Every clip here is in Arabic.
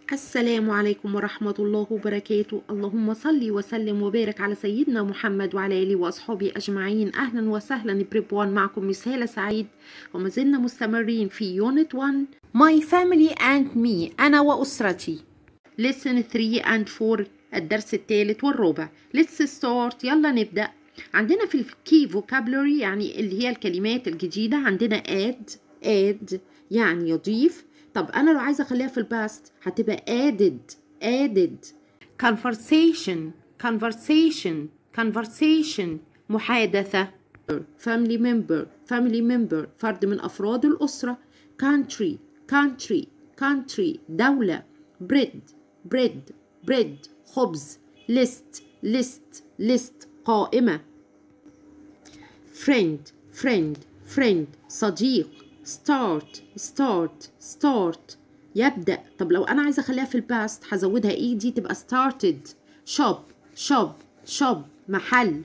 السلام عليكم ورحمة الله وبركاته. اللهم صل وسلم وبارك على سيدنا محمد وعلى آله وأصحابه أجمعين. أهلا وسهلا بريب 1، معكم مس هالة سعيد، وما زلنا مستمرين في يونت 1 My family and me، أنا وأسرتي. Lesson 3 and 4، الدرس الثالث والرابع. Let's start، يلا نبدأ. عندنا في الكي vocabulary يعني اللي هي الكلمات الجديدة، عندنا add يعني يضيف. طب أنا لو عايزة أخليها في الباست هتبقى added. conversation محادثة. family member فرد من أفراد الأسرة. country دولة. bread خبز. list قائمة. friend صديق. start يبدأ. طب لو أنا عايزة أخليها في الباست هزودها إيه دي تبقى started. shop محل.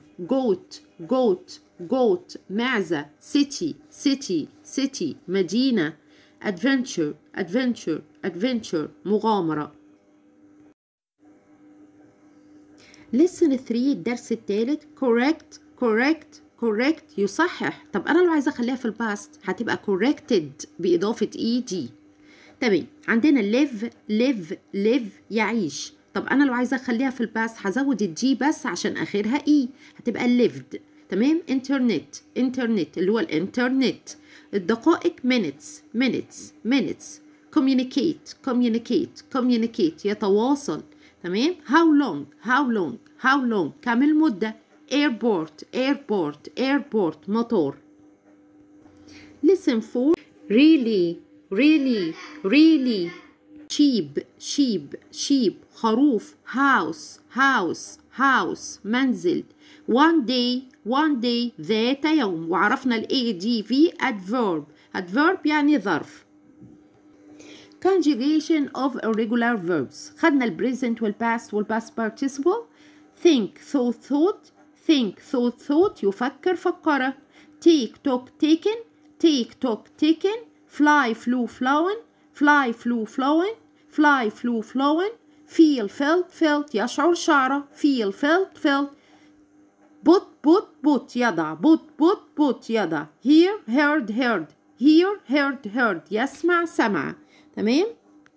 goat معزة. city مدينة. adventure مغامرة. lesson 3 الدرس الثالث correct يصحح. طب أنا لو عايزة أخليها في الباست هتبقى corrected بإضافة ed. تمام. عندنا live يعيش. طب أنا لو عايزة أخليها في الباست هزود الدي بس عشان آخرها e، هتبقى lived. تمام. internet اللي هو الانترنت. الدقائق minutes. communicate يتواصل. تمام. how long كم المدة. airport مطار. listen 4 really sheep خروف. house منزل. one day ذات يوم. وعرفنا adv adverb يعني ظرف. conjugation of irregular verbs، خدنا البريزنت والباست والباست participle. think thought يفكر فكر. take talk taken. fly flew flown. feel felt يشعر شعره. feel felt. put يضع. put يضع. hear heard يسمع سمع. تمام.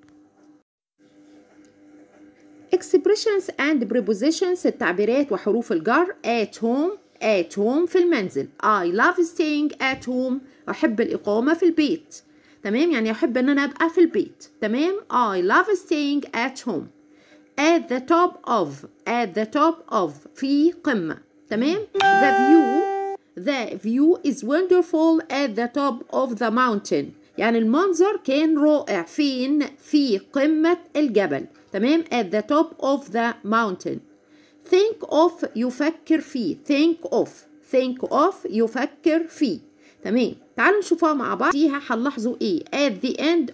expressions and prepositions التعبيرات وحروف الجر. at home في المنزل. I love staying at home أحب الإقامة في البيت. تمام. يعني أحب أن أنا أبقى في البيت. تمام. I love staying at home. at the top of في قمة. تمام. the view is wonderful at the top of the mountain، يعني المنظر كان رائع. فين؟ في قمة الجبل. تمام. at the top of the mountain. think of يفكر فيه. think of يفكر فيه. تمام. تعالوا نشوفها مع بعض. فيها هنلاحظوا ايه. at the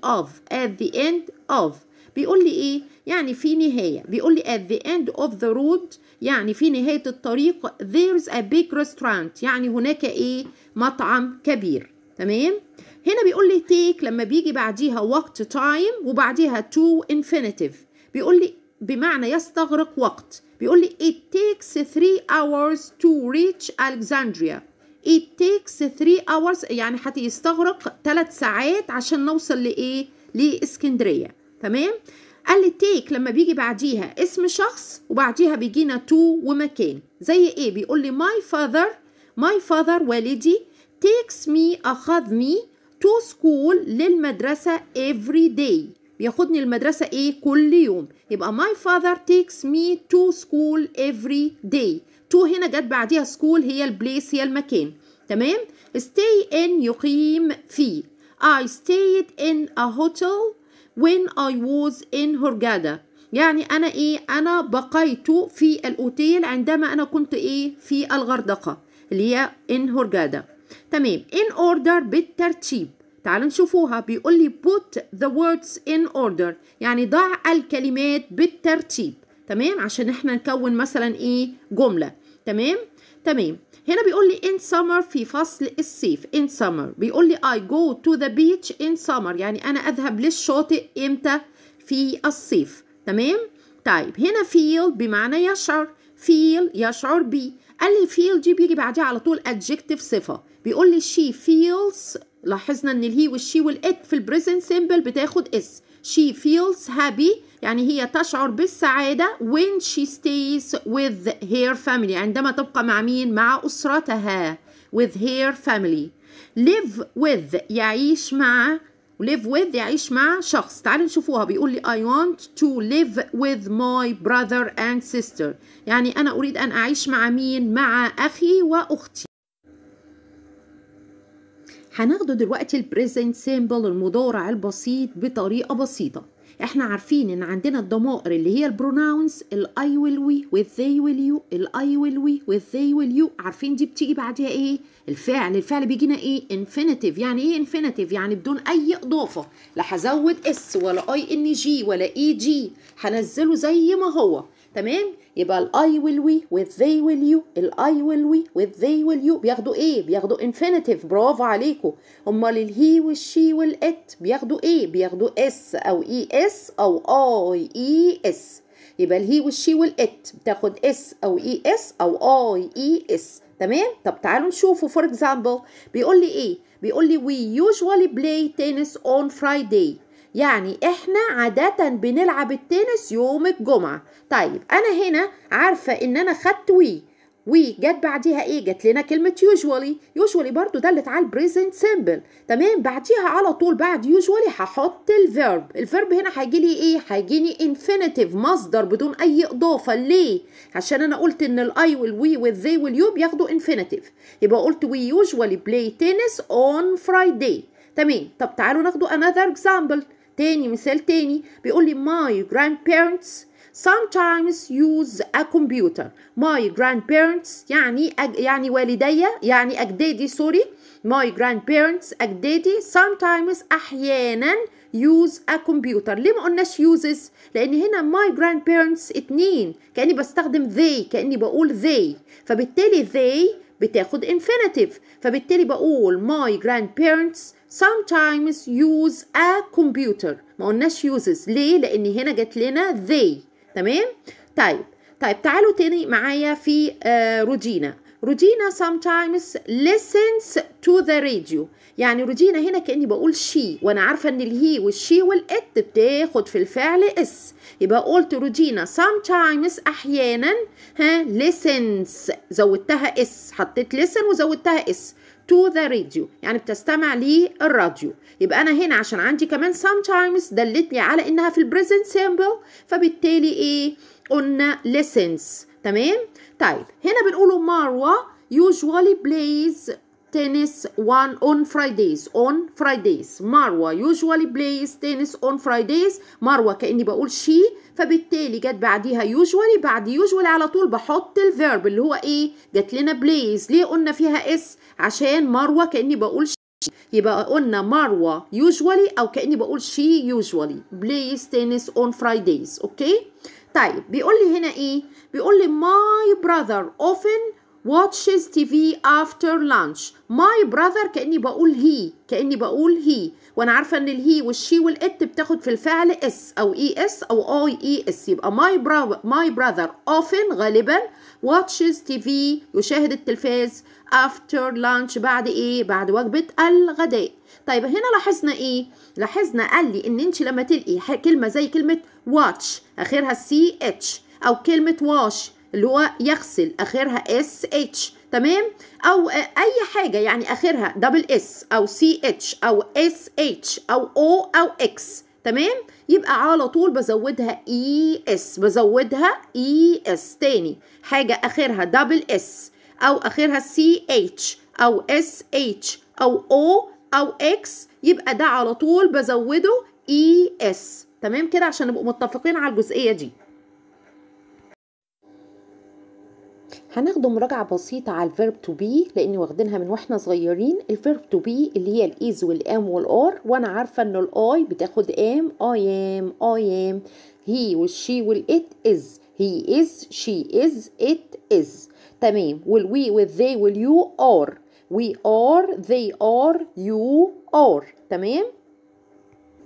end of بيقول لي ايه؟ يعني في نهاية. بيقول لي at the end of the road يعني في نهاية الطريق. there's a big restaurant يعني هناك ايه؟ مطعم كبير. تمام. هنا بيقول لي take لما بيجي بعديها وقت time وبعديها to infinitive، بيقول لي بمعنى يستغرق وقت. بيقول لي it takes 3 hours to reach Alexandria. it takes 3 hours يعني هتستغرق 3 ساعات عشان نوصل لإيه؟ لإسكندرية. تمام. قال لي take لما بيجي بعديها اسم شخص وبعديها بيجينا to ومكان. زي إيه؟ بيقول لي my father والدي takes me أخذني to school للمدرسة every day، بياخدني المدرسة ايه؟ كل يوم. يبقى my father takes me to school every day. to هنا جت بعديها school هي البليس هي المكان. تمام. stay in يقيم فيه. I stayed in a hotel when I was in Hurghada، يعني أنا إيه؟ أنا بقيت في الأوتيل عندما أنا كنت إيه؟ في الغردقة اللي هي in Hurghada. تمام. in order بالترتيب. تعالوا نشوفوها. بيقول لي put the words in order يعني ضع الكلمات بالترتيب. تمام. عشان احنا نكون مثلا ايه؟ جملة. تمام. هنا بيقول لي in summer في فصل الصيف. in summer بيقول لي I go to the beach in summer يعني أنا أذهب للشاطئ إمتى؟ في الصيف. تمام. طيب هنا feel بمعنى يشعر، feel يشعر بي. قال لي feel دي بيجي بعدها على طول adjective صفة. بيقول لي she feels، لاحظنا ان الهي والشي والات في البريزنت سيمبل بتاخد اس. she feels happy يعني هي تشعر بالسعادة when she stays with her family، عندما تبقى مع مين؟ مع أسرتها. with her family. live with يعيش مع، live with يعيش مع شخص. تعالوا نشوفوها. بيقول لي I want to live with my brother and sister، يعني أنا أريد أن أعيش مع مين؟ مع أخي وأختي. هناخده دلوقتي البريزنت سيمبل المضارع البسيط بطريقة بسيطة. احنا عارفين ان عندنا الضمائر اللي هي البروناونز، الاي ويل وي with they will you، الاي ويل وي with they will you، عارفين دي بتيجي بعدها ايه؟ الفعل. الفعل بيجينا ايه؟ infinitive. يعني ايه infinitive؟ يعني بدون اي اضافة، لا هزود اس ولا اي ان جي ولا اي جي، هنزله زي ما هو. تمام. يبقى الاي ويل وي with they will you، الاي ويل وي with they will you بياخدوا ايه؟ بياخدوا infinitive. برافو عليكم. امال الهي والشي والات بياخدوا ايه؟ بياخدوا اس او اي اس او اي اي اس. يبقى الهي والشي والات بتاخد اس او اي اس او اي اي اس. تمام. طب تعالوا نشوفوا فور اكزامبل. بيقول لي ايه؟ بيقول لي we usually play tennis on Friday، يعني احنا عادة بنلعب التنس يوم الجمعة. طيب انا هنا عارفة ان انا خدت وي جت بعديها ايه؟ جت لنا كلمة usually برضو دلت على البريزنت سيمبل. تمام. بعديها على طول بعد usually هحط الفيرب هنا هيجي لي ايه؟ هيجي لي infinitive مصدر بدون اي اضافة. ليه؟ عشان انا قلت ان الاي والوي والذي واليو بياخدوا infinitive. يبقى قلت we usually play tennis on Friday. تمام. طب تعالوا ناخدوا another example تاني، مثال تاني. بيقول لي my grandparents sometimes use a computer. my grandparents يعني والدي، يعني أجدادي سوري. my grandparents أجدادي sometimes أحيانا use a computer. ليه ما قلناش uses؟ لأن هنا my grandparents اتنين، كأني بستخدم they، كأني بقول they، فبالتالي they بتاخد infinitive. فبالتالي بقول my grandparents sometimes use a computer. ما قلناش uses. ليه؟ لأن هنا جت لنا they. تمام. طيب تعالوا تاني معايا في روجينا. روجينا sometimes listens to the radio، يعني روجينا هنا كأني بقول she، وانا عارفة ان الهي والشي والات بتاخد في الفعل اس. يبقى قلت روجينا sometimes احيانا listens، زودتها اس، حطيت listen وزودتها اس to the radio، يعني بتستمع للراديو. يبقى انا هنا عشان عندي كمان sometimes دلتني على انها في البريزنت سيمبل، فبالتالي ايه؟ قلنا listens. تمام. طيب هنا بنقوله مروة usually plays tennis on Fridays. مروة usually plays tennis on Fridays. مروة كأني بقول she، فبالتالي جت بعديها usually، بعد usually على طول بحط الفيرب اللي هو ايه؟ جت لنا plays. ليه قلنا فيها اس؟ عشان مروة كأني بقول she. يبقى قلنا مروة usually او كأني بقول she usually plays tennis on Fridays. اوكي. طيب بيقول لي هنا ايه؟ بيقول لي my brother often watches TV after lunch. my brother كأني بقول he، وانا عارفة ان الهي والشي والات بتاخد في الفعل اس او اي اس او اي اي اس. يبقى my brother often غالبا watches TV يشاهد التلفاز after lunch بعد ايه؟ بعد وجبة الغداء. طيب هنا لاحظنا ايه؟ لاحظنا قال لي ان انت لما تلقي كلمة زي كلمة watch اخرها سي اتش، او كلمة wash اللي هو يغسل اخرها اس اتش. تمام. او اي حاجة يعني اخرها دبل اس او سي اتش او اس اتش او او او اكس. تمام. يبقى على طول بزودها اي اس، تاني حاجة اخرها دبل اس او اخرها سي اتش او اس اتش او او او اكس، يبقى ده على طول بزوده اي اس. تمام كده عشان نبقوا متفقين على الجزئية دي. هناخده مراجعة بسيطة على الفيرب تو بي، لأني واخدينها من واحنا صغيرين. الفيرب تو بي اللي هي الإيز والآم والآر، وأنا عارفة إن الآي بتاخد آم، I am، he والشي والإت is، he is، she is، it is. تمام. والوي والذي واليو are، we are، they are، you are. تمام.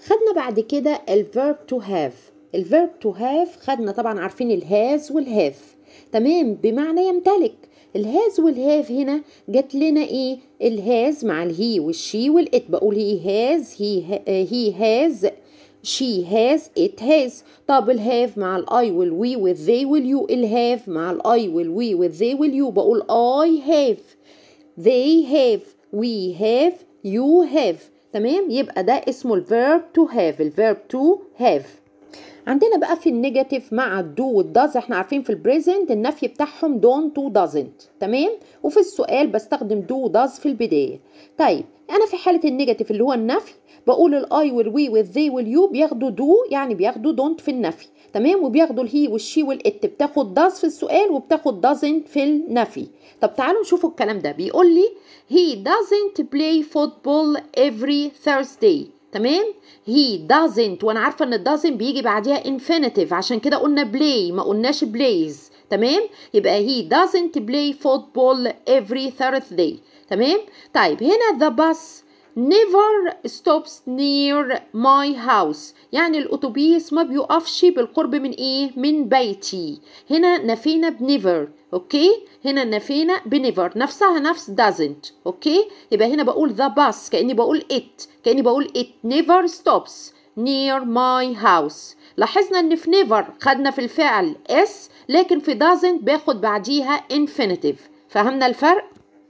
خدنا بعد كده الverb to have. الverb to have خدنا طبعا عارفين الهاز والهاف، تمام، بمعنى يمتلك. الهاز والهاف هنا جات لنا ايه؟ الهاز مع الهي والشي والات، بقول هي هاز، هي هاز، she has، it has. طب الهاف مع الاي والوي والذي واليو، الهاف مع الاي والوي والذي واليو، بقول I have، they have، we have، you have. تمام، يبقى ده اسمه الverb to have. الverb to have. عندنا بقى في النيجاتيف مع الدو والداز، احنا عارفين في البريزنت النفي بتاعهم don't و doesn't، تمام، وفي السؤال بستخدم دو وداز في البداية. طيب انا في حالة النيجاتيف اللي هو النفي بقول الاي والوي والذي واليو بياخدوا دو، يعني بياخدوا don't في النفي، تمام، وبياخدوا الهي والشي والات، بتاخد داز في السؤال وبتاخد doesn't في النفي. طب تعالوا نشوفوا الكلام ده. بيقول لي he doesn't play football every Thursday. تمام، he doesn't، وانا عارفه ان doesn't بيجي بعديها infinitive، عشان كده قلنا play ما قلناش plays. تمام، يبقى he doesn't play football every Thursday. تمام. طيب هنا the bus never stops near my house، يعني الاتوبيس ما بيقفش بالقرب من ايه؟ من بيتي. هنا نفينا بنيفر، اوكي، هنا نفينا بنيفر، نفسها نفس doesn't، اوكي. يبقى هنا بقول the bus كأني بقول it never stops near my house. لاحظنا ان في never خدنا في الفعل s، لكن في doesn't باخد بعديها infinitive. فهمنا الفرق؟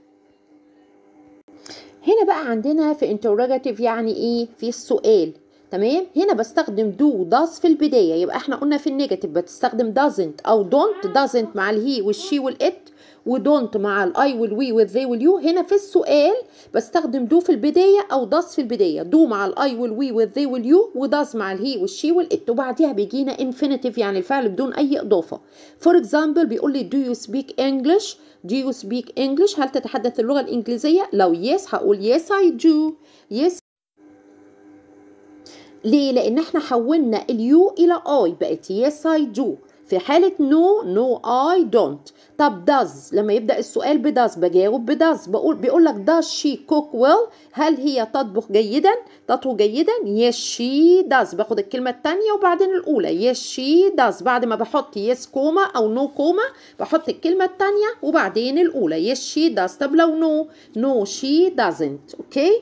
هنا بقى عندنا في interrogative يعني ايه؟ في السؤال. تمام، هنا بستخدم do does في البداية. يبقى احنا قلنا في النيجاتيف بتستخدم doesn't او don't. doesn't مع الهي والشي والات، ودونت مع الاي والوي والذي واليو. هنا في السؤال بستخدم do في البداية او does في البداية. do مع الاي والوي والذي واليو، وdoes مع الهي والشي والات، وبعديها بيجينا infinitive يعني الفعل بدون اي اضافة. For example بيقول لي do you speak English؟ do you speak English؟ هل تتحدث اللغة الإنجليزية؟ لو yes هقول yes I do. yes. ليه؟ لأن احنا حولنا اليو إلى I، بقت yes I do. في حالة no I don't. طب does، لما يبدأ السؤال بداز بجاوب بداز. بيقول لك does she cook well؟ هل هي تطبخ جيدا؟ تطهو جيدا؟ yes she does. باخد الكلمة الثانية وبعدين الأولى yes she does. بعد ما بحط yes كوما أو no كوما بحط الكلمة الثانية وبعدين الأولى yes she does. طب لو no she doesn't. أوكي.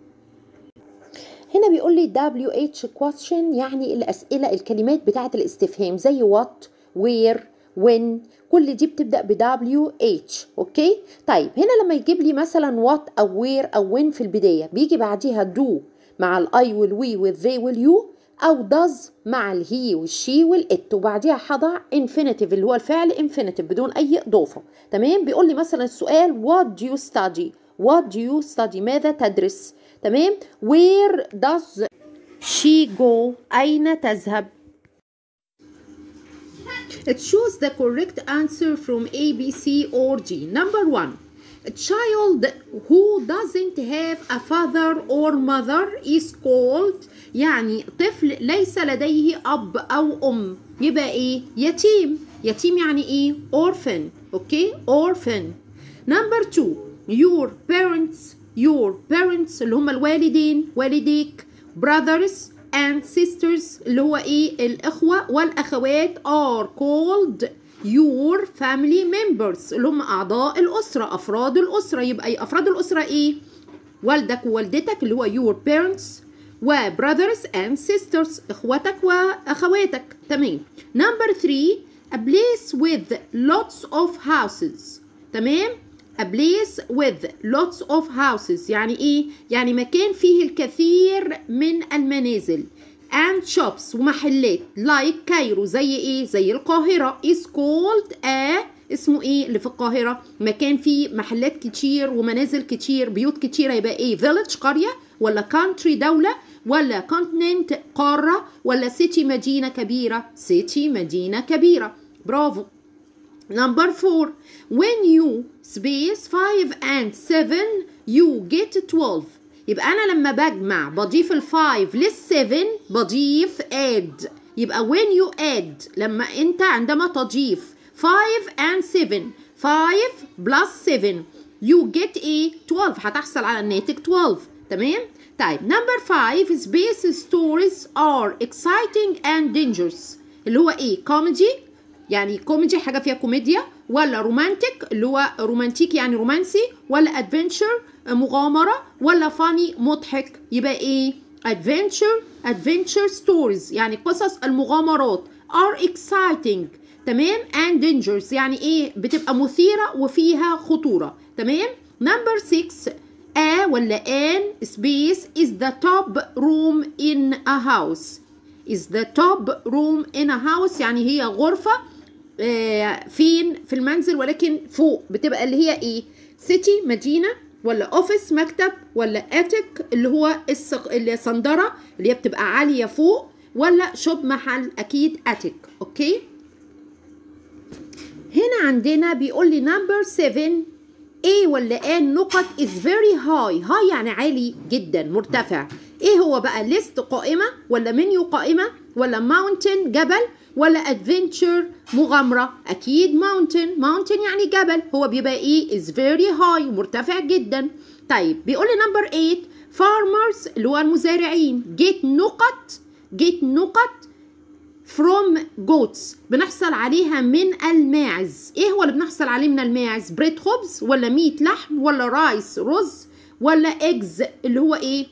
هنا بيقول لي WH question يعني الأسئلة الكلمات بتاعة الاستفهام زي what where when، كل دي بتبدأ ب WH. اوكي. طيب هنا لما يجيب لي مثلا what أو where أو when في البداية بيجي بعديها do مع الاي والوي والذي واليو، أو does مع الهي والشي والات، وبعديها هضع infinitive اللي هو الفعل infinitive بدون أي إضافة. تمام. بيقول لي مثلا السؤال what do you study؟ what do you study؟ ماذا تدرس؟ تمام. where does she go؟ أين تذهب؟ choose the correct answer from A, B, C or D. Number 1. A child who doesn't have a father or mother is called، يعني طفل ليس لديه أب أو أم يبقى إيه؟ يتيم. يتيم يعني إيه؟ orphan. أوكي؟ orphan. Number 2. your parents اللي هم الوالدين والديك، brothers and sisters اللي هو ايه؟ الإخوة والأخوات are called your family members اللي هم أعضاء الأسرة، أفراد الأسرة. يبقى أفراد الأسرة ايه؟ والدك ووالدتك اللي هو your parents، و brothers and sisters إخوتك وأخواتك. تمام. Number 3. a place with lots of houses. تمام. a place with lots of houses يعني ايه؟ يعني مكان فيه الكثير من المنازل. and shops ومحلات like كايرو زي ايه؟ زي القاهرة is called a، اسمه ايه اللي في القاهرة؟ مكان فيه محلات كتير ومنازل كتير بيوت كتيرة يبقى ايه؟ village قرية، ولا country دولة، ولا continent قارة، ولا city مدينة كبيرة؟ city مدينة كبيرة. برافو. Number 4. when you space 5 and 7 you get 12. يبقى أنا لما بجمع بضيف ال 5 لل 7 بضيف add. يبقى when you add لما أنت عندما تضيف 5 and 7 5 plus 7 you get ايه؟ 12 هتحصل على الناتج 12. تمام. طيب نمبر 5 space stories are exciting and dangerous اللي هو ايه؟ كوميدي، يعني كوميدي حاجه فيها كوميديا، ولا رومانتيك اللي هو رومانتيكي يعني رومانسي، ولا ادفنتشر مغامره، ولا فاني مضحك. يبقى ايه؟ adventure stories يعني قصص المغامرات، are exciting تمام and dangerous يعني ايه؟ بتبقى مثيره وفيها خطوره. تمام. نمبر 6 ولا an space is the top room in a house is the top room in a house يعني هي غرفة فين في المنزل ولكن فوق، بتبقى اللي هي ايه؟ سيتي مدينة، ولا اوفيس مكتب، ولا اتك اللي هو الصندرة اللي هي بتبقى عالية فوق، ولا شوب محل، اكيد اتك. اوكي. هنا عندنا بيقول لي نمبر 7 A ولا A نقط is very high يعني عالي جدا مرتفع. ايه هو بقى؟ list قائمة، ولا منيو قائمة، ولا mountain جبل، ولا adventure مغامرة؟ اكيد mountain يعني جبل، هو بيبقى ايه؟ is very high مرتفع جدا. طيب بيقول لي نمبر 8 farmers اللي هو المزارعين get نقط from goats بنحصل عليها من الماعز. ايه هو اللي بنحصل عليه من الماعز؟ بريد خبز، ولا ميت لحم، ولا رايس رز، ولا ايجز اللي هو ايه؟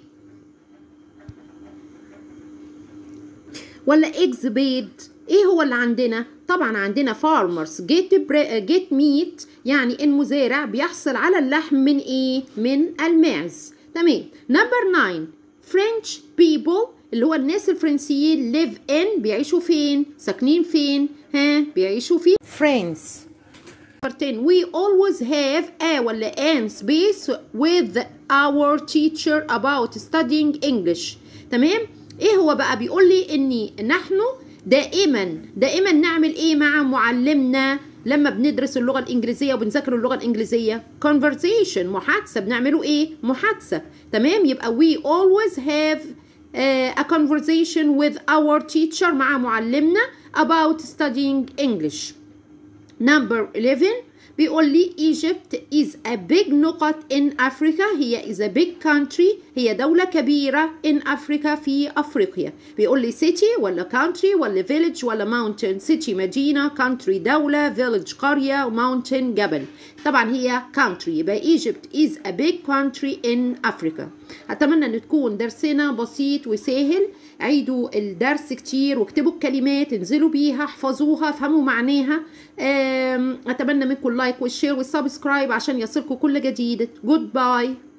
ولا ايجز بيض. ايه هو اللي عندنا؟ طبعا عندنا farmers get meat يعني المزارع بيحصل على اللحم من ايه؟ من الماعز. تمام. نمبر 9 French people اللي هو الناس الفرنسيين live in بيعيشوا فين؟ ساكنين فين؟ بيعيشوا في France. Number 10 we always have a ولا an space with our teacher about studying English. تمام. ايه هو بقى؟ بيقول لي اني نحن دائما نعمل ايه مع معلمنا لما بندرس اللغة الإنجليزية وبنذاكر اللغة الإنجليزية؟ conversation محادثة، بنعمله ايه؟ محادثة. تمام. يبقى we always have a conversation with our teacher مع معلمنا about studying English. Number 11 بيقول لي Egypt is a big نقط in Africa هي is a big country هي دولة كبيرة in Africa في أفريقيا. بيقول لي city ولا country ولا village ولا mountain. city مدينة، country دولة، village قرية، mountain جبل. طبعا هي country. يبقى Egypt is a big country in Africa. أتمنى أن تكون درسنا بسيط وسهل. عيدوا الدرس كتير واكتبوا الكلمات، انزلوا بيها، احفظوها، افهموا معناها. أتمنى منكم اللايك والشير والسبسكرايب عشان يصلكم كل جديد. جود باي.